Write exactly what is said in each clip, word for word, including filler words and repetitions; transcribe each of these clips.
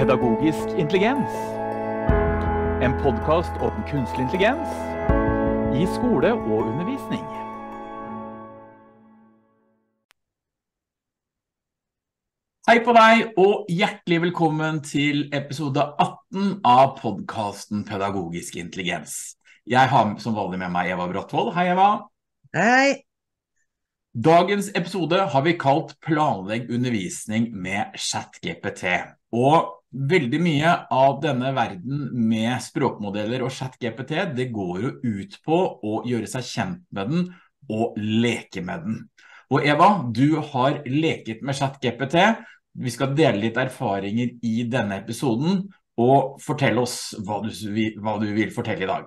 Pedagogisk intelligens. En podcast om kunstig intelligens i skole og undervisning. Hei på deg, og hjertelig velkommen til episode atten av podcasten Pedagogisk intelligens. Jeg har som vanlig med meg Eva Bratvold. Hei Eva. Hei. Dagens episode har vi kalt Planlegg undervisning med ChatGPT. Og veldig mye av denne verden med språkmodeller og ChatGPT, det går jo ut på å gjøre seg kjent med den og leke med den. Og Eva, du har leket med ChatGPT. Vi skal dele litt erfaringer i denne episoden, og fortelle oss hva du, hva du vil fortelle i dag.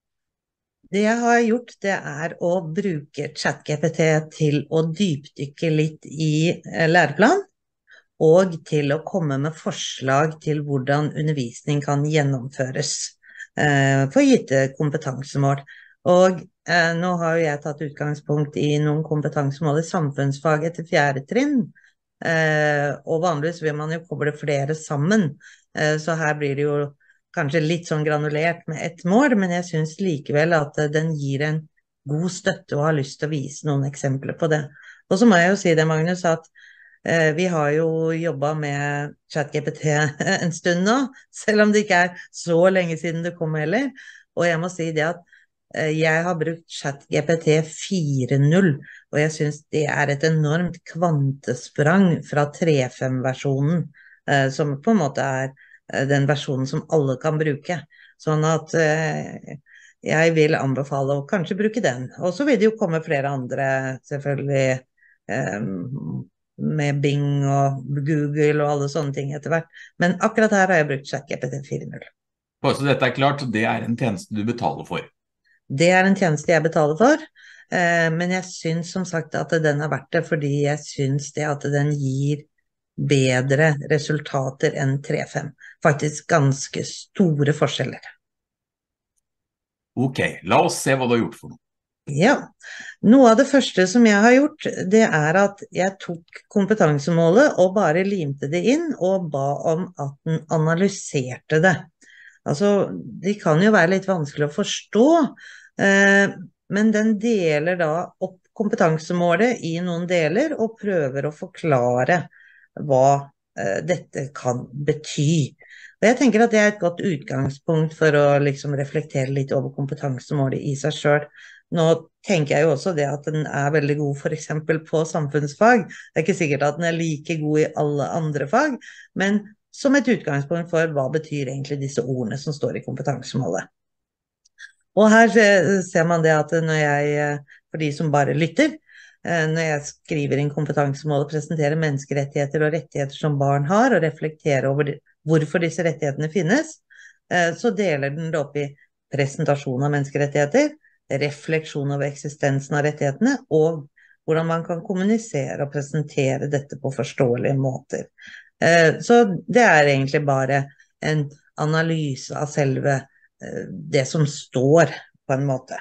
Det jeg har gjort, det er å bruke ChatGPT til å dypdykke litt i læreplan, og til å komme med forslag til hvordan undervisning kan gjennomføres eh, for gitte kompetansemål. Og eh, nå har jo jeg tatt utgangspunkt i noen kompetansemål i samfunnsfag etter fjerde trinn, eh, og vanligvis vil man jo koble flere sammen, eh, så her blir det jo kanskje litt sånn granulert med ett mål, men jeg synes likevel at den gir en god støtte og har lyst til å vise noen eksempler på det. Og så må jeg jo si det, Magnus, at eh, vi har jo jobbet med ChatGPT en stund nå, selv om det ikke er så lenge siden det kom heller. Og jeg må si det at eh, jeg har brukt ChatGPT fire punkt null, og jeg synes det er et enormt kvantesprang fra tre punkt fem-versjonen, eh, som på en måte er den versjonen som alle kan bruke. Sånn at eh, jeg vil anbefale å kanskje bruke den. Og så vil det jo komme flere andre, selvfølgelig, eh, med Bing og Google og alle sånne ting etter hvert. Men akkurat her har jeg brukt ChatGPT fire punkt null. Bare så dette er klart, det er en tjeneste du betaler for. Det er en tjeneste jeg betaler for, eh, men jeg synes som sagt at den er verdt det, fordi jeg synes det at den gir bedre resultater enn tre punkt fem. Faktisk ganske store forskjeller. Ok, la oss se hva du har gjort for noe. Ja, noe av det første som jeg har gjort, det er at jeg tok kompetansemålet og bare limte det inn og ba om at den analyserte det. Altså, de kan jo være litt vanskelig å forstå, eh, men den deler da opp kompetansemålet i noen deler og prøver å forklare hva eh, dette kan bety. Og jeg tenker at det er et godt utgangspunkt for å liksom reflektere litt over kompetansemålet i seg selv. Nå tenker jeg jo også det at den er veldig god for eksempel på samfunnsfag. Det er ikke sikkert at den er like god i alle andre fag, men som et utgangspunkt for hva betyr egentlig disse ordene som står i kompetansemålet. Og her ser man det at når jeg, for de som bare lytter, når jeg skriver inn kompetansemål og presenterer menneskerettigheter og rettigheter som barn har, og reflekterer over hvorfor disse rettighetene finnes, så deler den det opp i presentasjon av menneskerettigheter, refleksjon over eksistensen av rettighetene, og hvordan man kan kommunisere og presentere dette på forståelige måter. Så det er egentlig bare en analyse av selve det som står på en måte.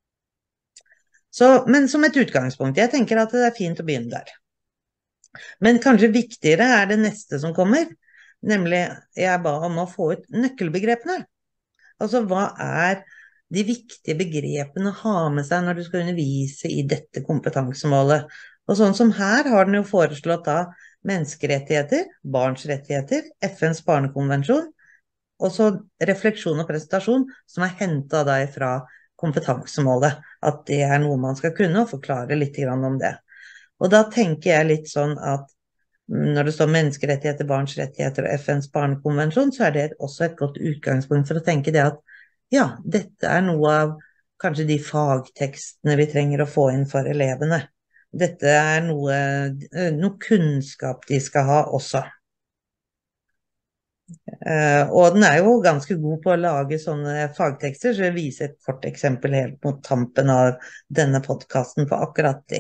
Så, men som et utgangspunkt, jeg tenker at det er fint å begynne der. Men kanskje viktigere er det neste som kommer, nemlig jeg ba om å få ut nøkkelbegrepene. Altså, hva er de viktige begrepene å ha med seg når du skal undervise i dette kompetansemålet? Og sånn som her har den jo foreslått da menneskerettigheter, barns rettigheter, F N's barnekonvensjon, og så refleksjon og presentasjon som er hentet da fra kompetansemålet, at det er noe man skal kunne og forklare litt grann om det. Og da tenker jeg litt sånn at når det står menneskerettigheter, barns rettigheter og F N's barnekonvensjon, så er det også et godt utgangspunkt for å tenke det at ja, dette er noe av kanskje de fagtekstene vi trenger å få inn for elevene. Dette er noe, noe kunnskap de skal ha også. Uh, og den er jo ganske god på å lage sånne fagtekster, så jeg viser et kort eksempel helt mot tampen av denne podcasten på akkurat det.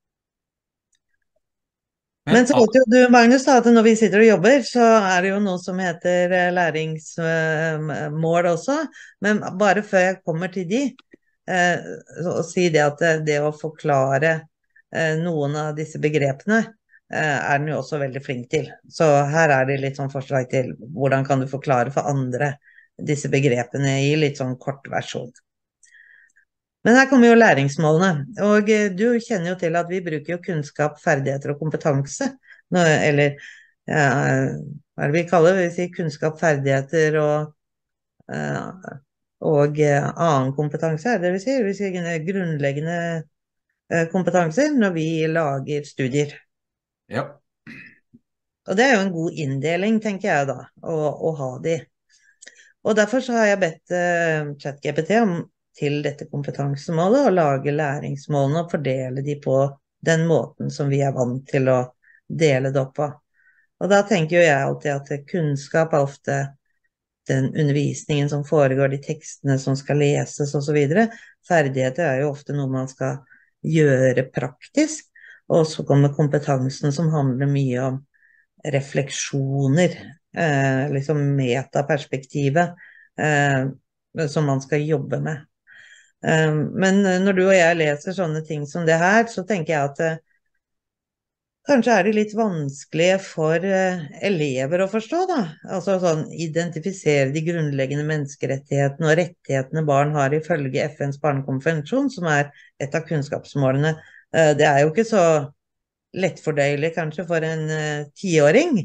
Men, Men så vet jo du, Magnus, da, at når vi sitter og jobber, så er det jo noe som heter læringsmål også, men bare før jeg kommer til de, uh, å si det at det, det å forklare uh, noen av disse begrepene, eh, er den jo også veldig flink til. Så her er det litt sånn forslag til hvordan kan du forklare for andre disse begrepene i litt sånn kort versjon. Men her kommer jo læringsmålene, og eh, du kjenner jo til at vi bruker jo kunnskap, ferdigheter og kompetanse, nå, eller ja, hva er det vi kaller det? Vi sier kunnskap, ferdigheter og, eh, og eh, annen kompetanse, er det det vi sier? Vi sier grunnleggende eh, kompetanser når vi lager studier. Ja. Og det er jo en god inndeling, tenker jeg da, å, å ha de. Og derfor så har jeg bedt uh, ChatGPT om til dette kompetansemålet å lage læringsmålene og fordele de på den måten som vi er vant til å dele det opp på. Og da tenker jo jeg alltid at kunnskap er ofte den undervisningen som foregår, de tekstene som skal leses og så videre. Ferdigheter er jo ofte noe man skal gjøre praktisk, og så kommer kompetansen som handler mye om refleksjoner, eh, liksom metaperspektivet, eh, som man skal jobbe med. Eh, men når du og jeg leser sånne ting som det her, så tenker jeg at eh, kanskje er det litt vanskelige for eh, elever å forstå, da. Altså sånn identifisere de grunnleggende menneskerettighetene og rettighetene barn har ifølge F N's barnekonvensjon, som er et av kunnskapsmålene. Eh, det er jo ikke så lettfordøyelig kanskje for en uh, tiåring.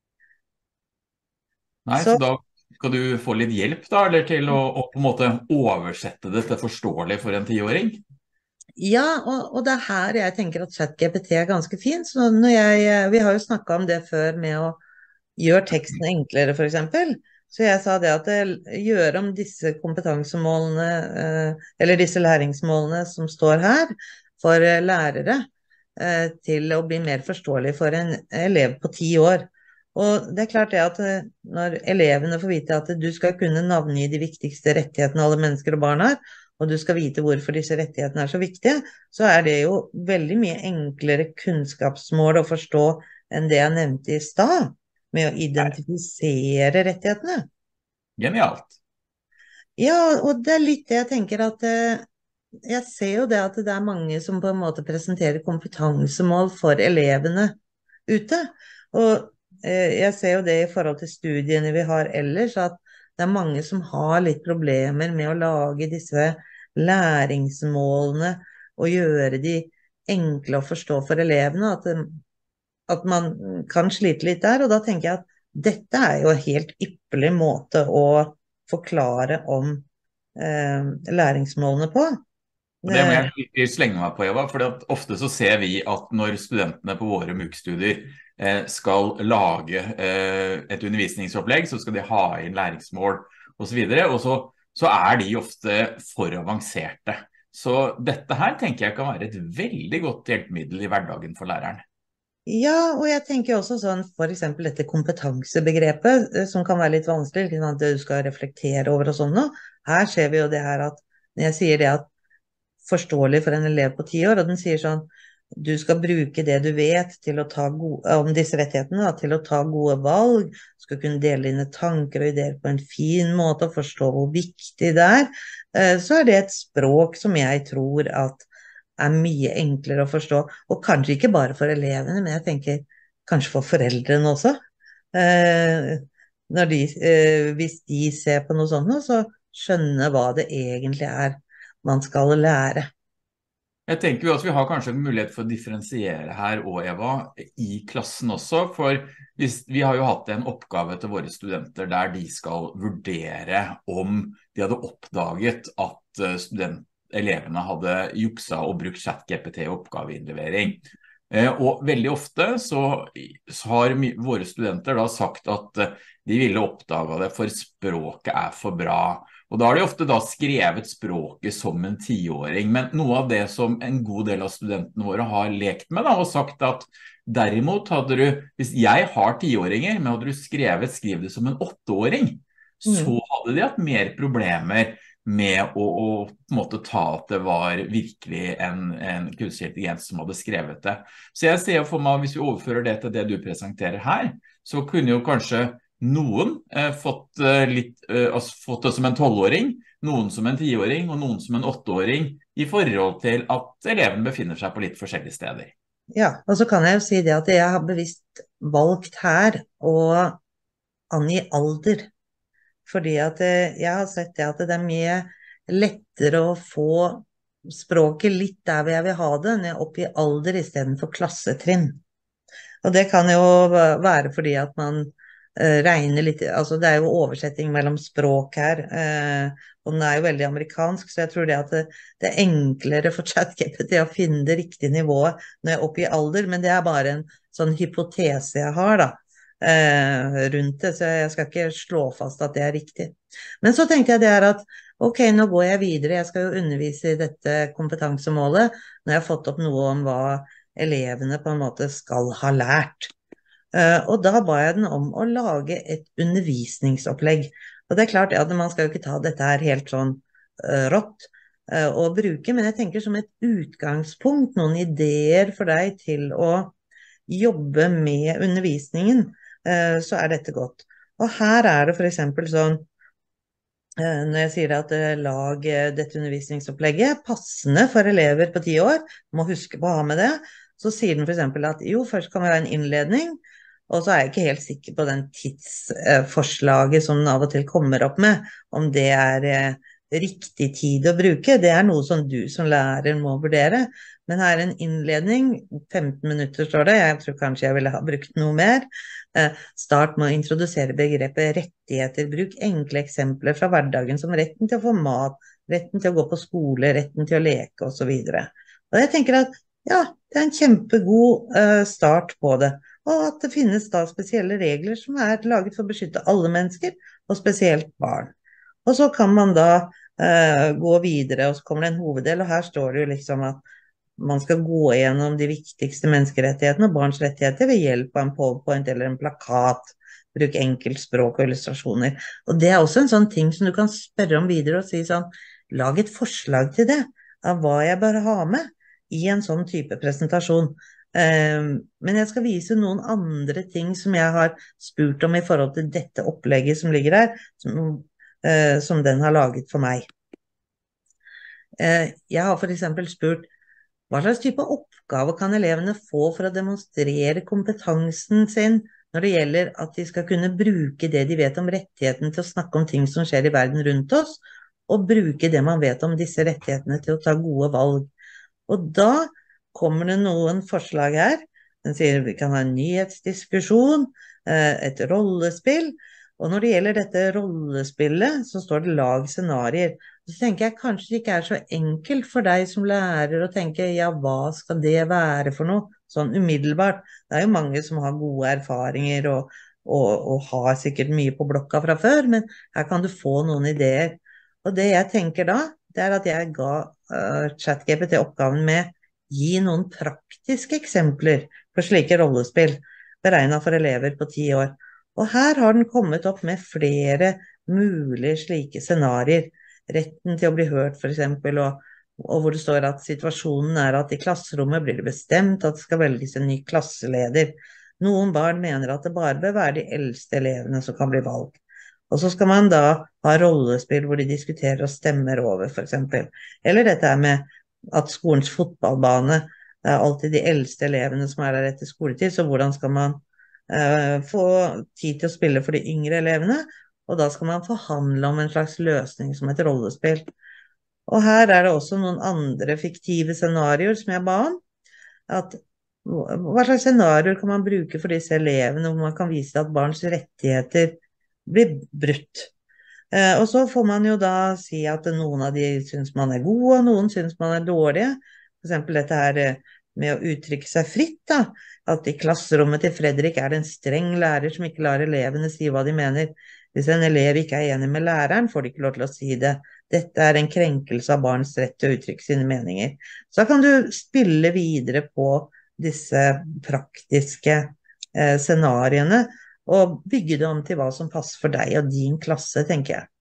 Nei, Så så da skal du få litt hjelp da, eller til å, å på en måte oversette det til forståelig for en tiåring? ja, og, og det er her jeg tenker at ChatGPT er ganske fin. Så når jeg, eh, vi har jo snakket om det før med å gjøre teksten enklere, for eksempel. Så jeg sa det at det gjør om disse kompetansemålene, eh, eller disse læringsmålene som står her, for eh, lærere, eh, til å bli mer forståelig for en elev på ti år. Og det er klart det at eh, når elevene får vite at du skal kunne navngi de viktigste rettighetene alle mennesker og barn har, og du skal vite hvorfor disse rettighetene er så viktige, så er det jo veldig mye enklere kunnskapsmål å forstå enn det jeg nevnte i stad, med å identifisere rettighetene. Genialt. Ja, og det er litt det jeg tenker at eh, jeg ser jo det at det er mange som på en måte presenterer kompetansemål for elevene ute. Og eh, jeg ser jo det i forhold til studiene vi har ellers, at det er mange som har litt problemer med å lage disse læringsmålene og gjøre de enkle å forstå for elevene, at, det- at man kan slite litt der. Og da tenker jeg at dette er jo en helt ypperlig måte å forklare om eh, læringsmålene på. Og det må Det, jeg virkelig slenge meg på, Eva, for ofte så ser vi at når studentene på våre MOOC-studier eh, skal lage eh, et undervisningsopplegg, så skal de ha inn læringsmål og så videre, og så, så er de ofte for avanserte. Så dette her tenker jeg kan være et veldig godt hjelpemiddel i hverdagen for læreren. ja, og jeg tenker også sånn, for eksempel dette kompetansebegrepet, eh, som kan være litt vanskelig, ikke sant, det du skal reflektere over og sånn nå. Her ser vi jo det her at, når jeg sier det at forståelig for en elev på ti år, og den sier sånn, du skal bruke det du vet til å ta gode, om disse rettighetene, da, til å ta gode valg, du skal kunne dele dine tanker og ideer på en fin måte og forstå hvor viktig det er, eh, så er det et språk som jeg tror at er mye enklere å forstå, og kanskje ikke bare for elevene, men jeg tenker kanskje for foreldrene også. Eh, når de, eh, hvis de ser på noe sånt nå, så skjønner hva det egentlig er man skal lære. Jeg tenker jo at vi har kanskje en mulighet for å differensiere her og Eva, i klassen også, for hvis, vi har jo hatt en oppgave til våre studenter der de skal vurdere om de hadde oppdaget at eh, student, elevene hadde juksa og brukt ChatGPT i oppgaveinnlevering. Eh, Og veldig ofte så, så har my- våre studenter da sagt at eh, de ville oppdage det, for språket er for bra. Og da har de ofte da skrevet språket som en tiåring, men noe av det som en god del av studentene våre har lekt med da, og sagt at derimot hadde du, hvis jeg har tiåringer, men hadde du skrevet, skriv det som en åtteåring, så Mm. hadde de hatt mer problemer med å, å på en måte ta at det var virkelig en, en kunstig intelligens som hadde skrevet det. Så jeg ser for meg, hvis vi overfører det til det du presenterer her, så kunne jo kanskje noen eh, fått, eh, litt, eh, altså, fått det som en tolvåring, noen som en tiåring og noen som en åtteåring, i forhold til at eleven befinner seg på litt forskjellige steder. Ja, og så kan jeg jo si det at jeg har bevisst valgt her å angi alder, fordi at eh, jeg har sett det at det er mye lettere å få språket litt der hvor jeg vil ha det, når jeg er oppe i alder i stedet for klassetrinn. Og det kan jo være fordi at man eh, regner litt, altså det er jo oversetting mellom språk her, eh, og den er jo veldig amerikansk, så jeg tror det at det, det er enklere for ChatGPT å finne det riktige nivået når jeg er oppe i alder, men det er bare en sånn hypotese jeg har da, eh, rundt det, så jeg skal ikke slå fast at det er riktig. Men så tenkte jeg det er at, ok, nå går jeg videre, jeg skal jo undervise i dette kompetansemålet, når jeg har fått opp noe om hva elevene på en måte skal ha lært. Eh, og da ba jeg den om å lage et undervisningsopplegg. Og det er klart, ja, man skal jo ikke ta dette her helt sånn uh, rått uh, å bruke, men jeg tenker som et utgangspunkt, noen ideer for deg til å jobbe med undervisningen, uh, så er dette godt. Og her er det for eksempel sånn, uh, når jeg sier at uh, lag uh, dette undervisningsopplegget passende for elever på ti år, må huske på å ha med det, så sier den for eksempel at jo, først kan vi ha en innledning, og så er jeg ikke helt sikker på den tidsforslaget som den av og til kommer opp med, om det er eh, riktig tid å bruke. Det er noe som du som lærer må vurdere. Men her er en innledning, femten minutter står det, jeg tror kanskje jeg ville ha brukt noe mer. Eh, start med å introdusere begrepet rettigheter, bruk enkle eksempler fra hverdagen som retten til å få mat, retten til å gå på skole, retten til å leke og så videre. Og jeg tenker at ja, det er en kjempegod uh, start på det. Og at det finnes da spesielle regler som er laget for å beskytte alle mennesker, og spesielt barn. Og så kan man da uh, gå videre, og så kommer det en hoveddel, og her står det jo liksom at man skal gå gjennom de viktigste menneskerettighetene og barns rettigheter ved hjelp av en PowerPoint eller en plakat. Bruk enkelt språk og illustrasjoner. Og det er også en sånn ting som du kan spørre om videre og si sånn, lag et forslag til det, av hva jeg bør ha med i en sånn type presentasjon. Um, men jeg skal vise noen andre ting som jeg har spurt om i forhold til dette opplegget som ligger her, som, uh, som den har laget for meg. Uh, jeg har for eksempel spurt, hva slags type oppgave kan elevene få for å demonstrere kompetansen sin når det gjelder at de skal kunne bruke det de vet om rettigheten til å snakke om ting som skjer i verden rundt oss, og bruke det man vet om disse rettighetene til å ta gode valg. Og da kommer det noen forslag her. Den sier vi kan ha en nyhetsdiskusjon, et rollespill, og når det gjelder dette rollespillet, så står det lag scenarier. Så tenker jeg kanskje det ikke er så enkelt for deg som lærer å tenke, ja, hva skal det være for noe? Sånn umiddelbart. Det er jo mange som har gode erfaringer og, og, og har sikkert mye på blokka fra før, men her kan du få noen ideer. Og det jeg tenker da, det er at jeg ga uh, ChatGPT oppgaven med gi noen praktiske eksempler på slike rollespill, beregnet for elever på ti år. Og her har den kommet opp med flere mulige slike scenarier. Retten til å bli hørt, for eksempel, og, og hvor det står at situasjonen er at i klasserommet blir det bestemt at det skal velges en ny klasseleder. Noen barn mener at det bare bør være de eldste elevene som kan bli valgt. Og så skal man da ha rollespill hvor de diskuterer og stemmer over, for eksempel. Eller dette er med at skolens fotballbane, det er alltid de eldste elevene som er der etter skoletid, så hvordan skal man uh, få tid til å spille for de yngre elevene? Og da skal man forhandle om en slags løsning som et rollespill. Og her er det også noen andre fiktive scenarioer som jeg ba om. At, hva slags scenarioer kan man bruke for disse elevene, hvor man kan vise at barns rettigheter blir brutt. Eh, og så får man jo da si at noen av de synes man er gode, og noen synes man er dårlige. For eksempel dette her med å uttrykke seg fritt da. At i klasserommet til Fredrik er det en streng lærer som ikke lar elevene si hva de mener. Hvis en elev ikke er enig med læreren, får de ikke lov til å si det. Dette er en krenkelse av barns rett til å uttrykke sine meninger. Så da kan du spille videre på disse praktiske eh, scenariene, og bygge det om til hva som passer for deg og din klasse, tenker jeg.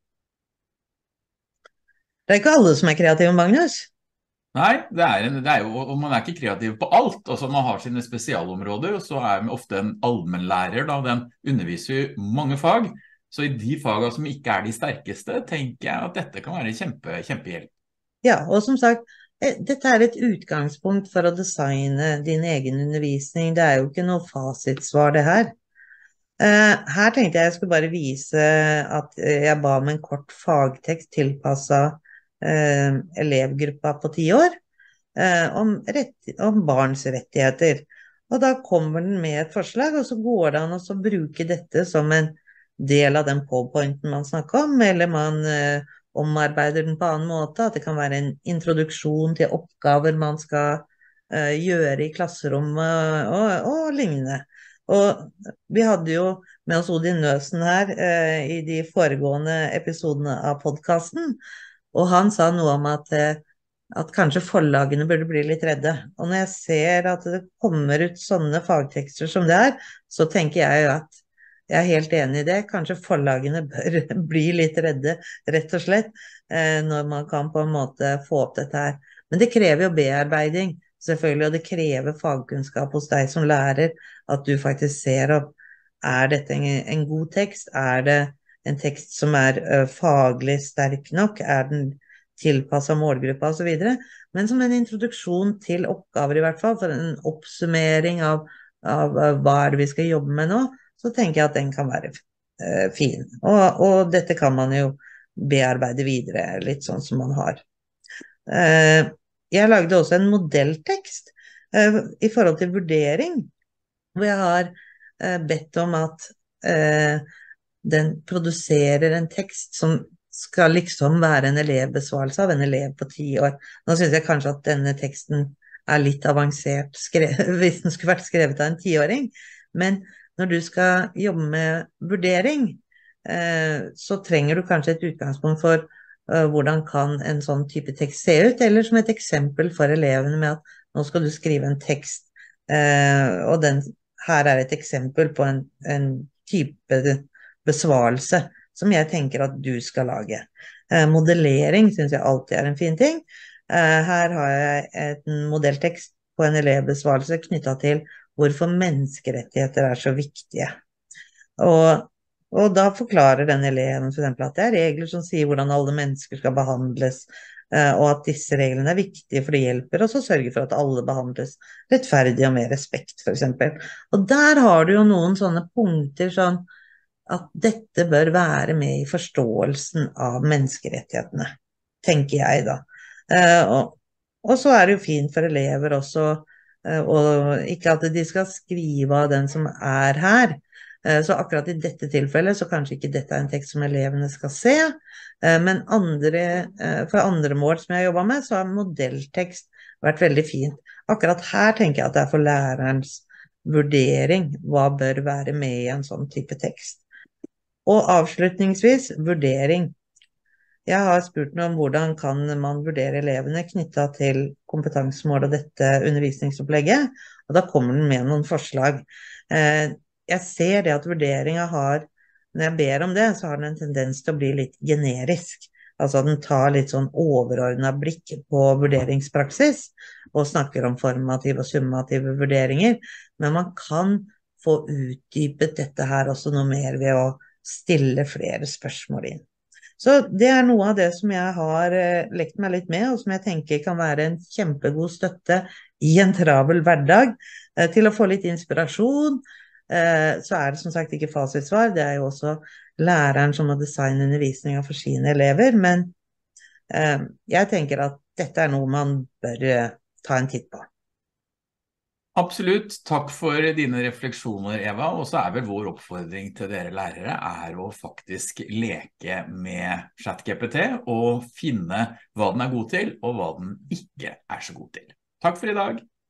Det er ikke alle som er kreative, Magnus. Nei, det er, en, det er jo, og man er ikke kreativ på alt, altså man har sine spesialområder, og så er man ofte en allmennlærer, da, den underviser jo mange fag, så i de fagene som ikke er de sterkeste, tenker jeg at dette kan være kjempe, kjempehjelp. Ja, og som sagt, eh, dette er et utgangspunkt for å designe din egen undervisning. Det er jo ikke noe fasitsvar det her. Eh, her tenkte jeg jeg skulle bare vise at eh, jeg ba om en kort fagtekst tilpasset eh, elevgruppa på ti år, eh, om, rett, om barns rettigheter. Og da kommer den med et forslag, og så går det an å så bruke dette som en del av den powerpointen man snakker om, eller man eh, omarbeider den på annen måte, at det kan være en introduksjon til oppgaver man skal eh, gjøre i klasserommet og, og lignende. Og vi hadde jo med oss Odin Nøsen her eh, i de foregående episodene av podcasten, og han sa noe om at, eh, at kanskje forlagene burde bli litt redde. Og når jeg ser at det kommer ut sånne fagtekster som det er, så tenker jeg jo at jeg er helt enig i det. Kanskje forlagene bør bli litt redde, rett og slett, eh, når man kan på en måte få opp dette her. Men det krever jo bearbeiding, selvfølgelig, og det krever fagkunnskap hos deg som lærer, at du faktisk ser opp, er dette en, en god tekst? Er det en tekst som er uh, faglig sterk nok? Er den tilpasset målgruppa og så videre? Men som en introduksjon til oppgaver i hvert fall, for en oppsummering av, av uh, hva er det vi skal jobbe med nå, så tenker jeg at den kan være uh, fin. Og, og dette kan man jo bearbeide videre, litt sånn som man har. Uh, Jeg lagde også en modelltekst eh, i forhold til vurdering, hvor jeg har eh, bedt om at eh, den produserer en tekst som skal liksom være en elevbesvarelse av en elev på ti år. Nå synes jeg kanskje at denne teksten er litt avansert skrevet, hvis den skulle vært skrevet av en tiåring, men når du skal jobbe med vurdering, eh, så trenger du kanskje et utgangspunkt for hvordan kan en sånn type tekst se ut, eller som et eksempel for elevene med at nå skal du skrive en tekst, eh, og den, her er et eksempel på en, en type besvarelse som jeg tenker at du skal lage. Eh, modellering synes jeg alltid er en fin ting. Eh, her har jeg en modelltekst på en elevbesvarelse knyttet til hvorfor menneskerettigheter er så viktige. Og Og da forklarer den eleven for eksempel at det er regler som sier hvordan alle mennesker skal behandles, og at disse reglene er viktige for det hjelper oss å sørge for at alle behandles rettferdig og med respekt, for eksempel. Og der har du jo noen sånne punkter sånn at dette bør være med i forståelsen av menneskerettighetene, tenker jeg da. Og, og så er det jo fint for elever også, og ikke at de skal skrive av den som er her. Så akkurat i dette tilfellet så kanskje ikke dette er en tekst som elevene skal se, men andre, for andre mål som jeg har jobbet med, så har modelltekst vært veldig fint. Akkurat her tenker jeg at det er for lærerens vurdering, hva bør være med i en sånn type tekst. Og avslutningsvis, vurdering. Jeg har spurt meg om hvordan kan man vurdere elevene knyttet til kompetansemål og dette undervisningsopplegget, og da kommer den med noen forslag. Jeg ser det at vurderingen har, når jeg ber om det, så har den en tendens til å bli litt generisk. Altså den tar litt sånn overordnet blikk på vurderingspraksis, og snakker om formative og summative vurderinger, men man kan få utdypet dette her også noe mer ved å stille flere spørsmål inn. Så det er noe av det som jeg har lekt meg litt med, og som jeg tenker kan være en kjempegod støtte i en travel hverdag, til å få litt inspirasjon. Så er det som sagt ikke fasitsvar, det er jo også læreren som må designe undervisningen for sine elever, men jeg tenker at dette er noe man bør ta en titt på. Absolutt, takk for dine refleksjoner, Eva, og så er vel vår oppfordring til dere lærere er å faktisk leke med ChatGPT og finne hva den er god til og hva den ikke er så god til. Takk for i dag!